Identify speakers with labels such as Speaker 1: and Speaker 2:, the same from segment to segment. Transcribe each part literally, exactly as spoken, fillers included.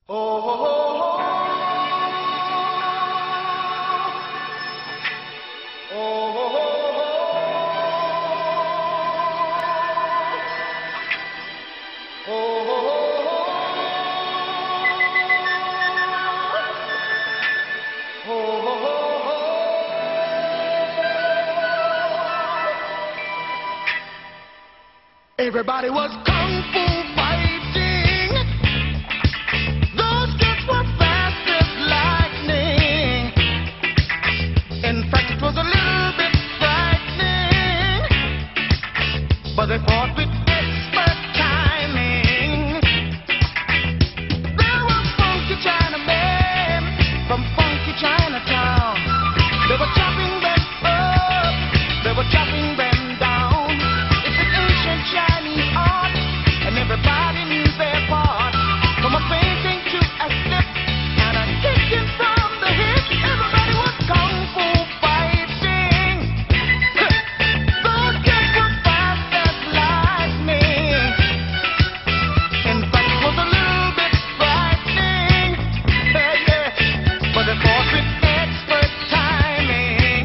Speaker 1: Everybody was kung fu fighting. Those kids were fast as lightning. In fact, it was a little bit frightening, but they fought with expert timing. There were funky Chinamen from funky Chinatown. They were chopping them up, they were chopping them down. It's an ancient Chinese art, and everybody knew their part. From a painting to a slip and a kicking from the hip, everybody was kung fu fighting. Those kids were fast as lightning. In fact, it was a little bit frightening, yeah, yeah. But they fought with expert timing.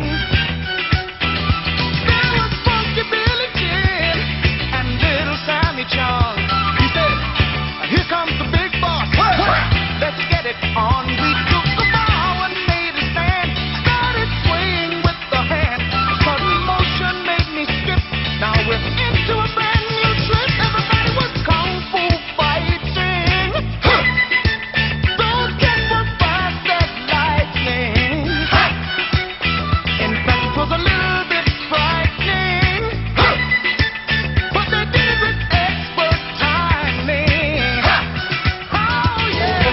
Speaker 1: There was Funky Billy Jim and Little Sammy Chung. He said, "Here comes the big boss. Let's get it on." We took the bow and made a stand. Started swaying with the hand. Sudden motion made me skip. Now we're into a brand new trip. Everybody was kung fu fighting. Those kids were fast as lightning. In fact, it was a little bit frightening, but they did it with expert timing. Oh yeah.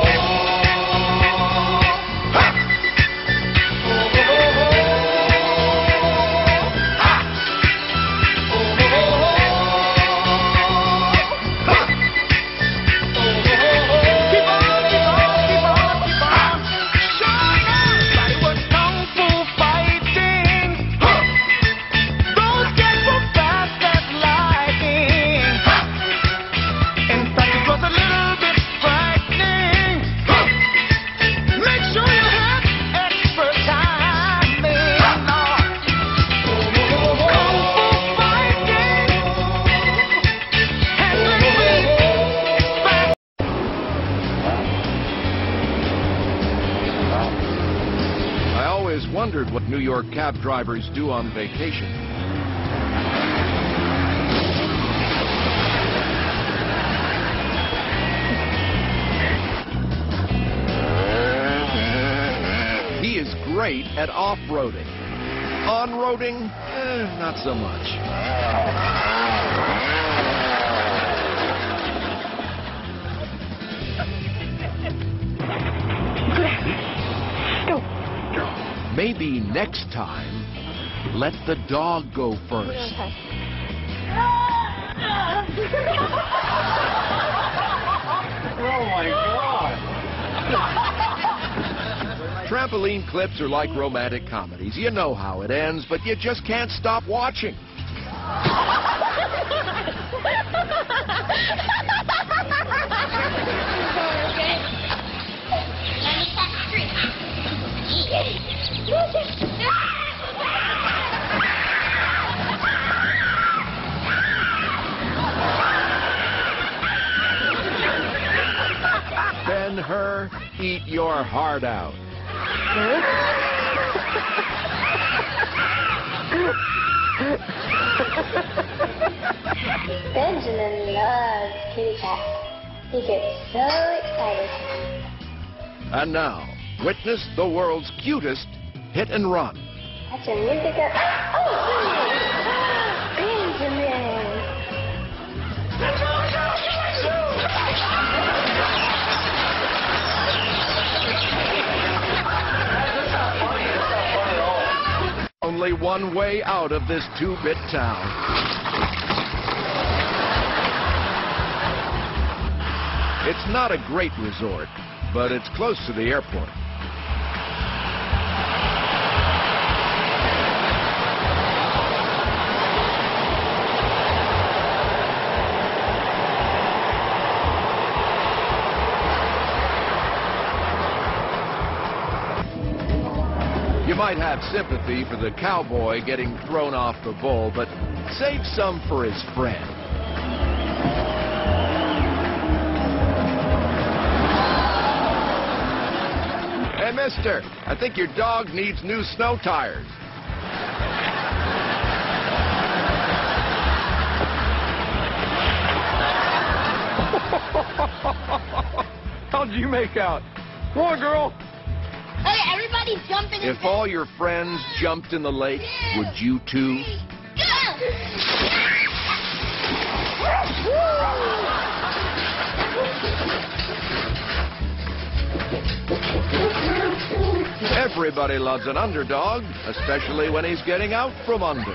Speaker 1: Keep on, keep on, keep on, keep on. Sure, everybody was kung fu fighting. Those kids were fast as lightning. In fact, it was a little bit frightening. Make sure you have expert timing. Kung fu fighting. Handling weight fast.
Speaker 2: I always wondered what New York cab drivers do on vacation. He is great at off-roading. On-roading, eh, not so much. Maybe next time, let the dog go first.
Speaker 3: Oh my God!
Speaker 2: Trampoline clips are like romantic comedies. You know how it ends, but you just can't stop watching. Ben-Hur, eat your heart out.
Speaker 4: Benjamin loves kitty cats. He gets so excited.
Speaker 2: And now, witness the world's cutest hit and run.
Speaker 4: That's a music. Oh, Benjamin.
Speaker 2: Only one way out of this two-bit town. It's not a great resort, but it's close to the airport. You might have sympathy for the cowboy getting thrown off the bull, but save some for his friend. Hey, mister, I think your dog needs new snow tires.
Speaker 3: How'd you make out? Come on, girl.
Speaker 4: Okay, everybody jump in.
Speaker 2: If all your friends jumped in the lake, would you too? Everybody loves an underdog, especially when he's getting out from under.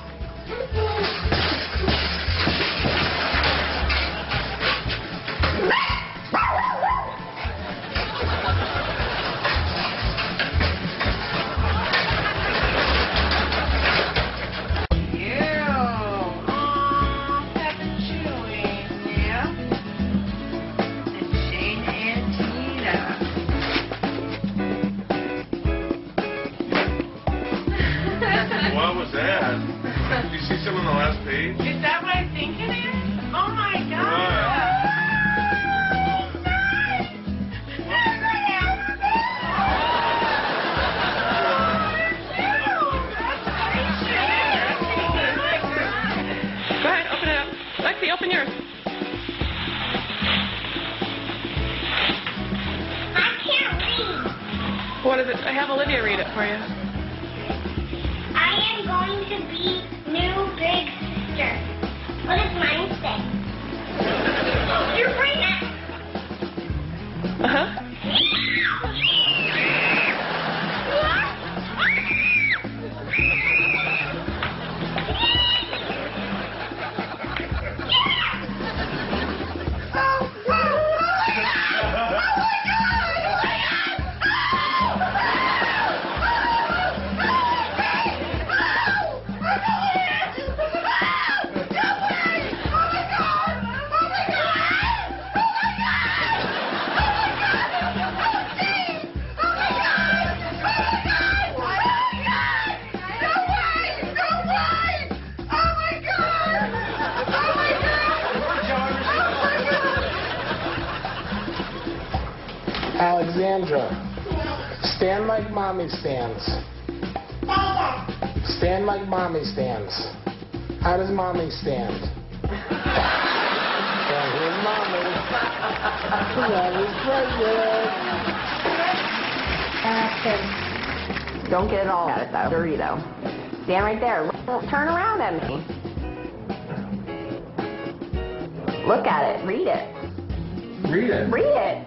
Speaker 5: What was that? Did you see some on the last page?
Speaker 6: Is that what I think it is? Oh my god!
Speaker 7: Go ahead, open it up. Lexi, open yours.
Speaker 4: I can't read.
Speaker 7: What is it? I have Olivia read it for you.
Speaker 4: I am going to be new big sister. What does mine say? You're pregnant.
Speaker 7: Uh-huh.
Speaker 8: Alexandra, stand like mommy stands. Stand like mommy stands. How does mommy stand? And here's mommy. Mommy's pregnant.
Speaker 9: Don't get it all at it, though. Dorito. Stand right there. Look, turn around at me. Look at it. Read it.
Speaker 8: Read it.
Speaker 9: Read it.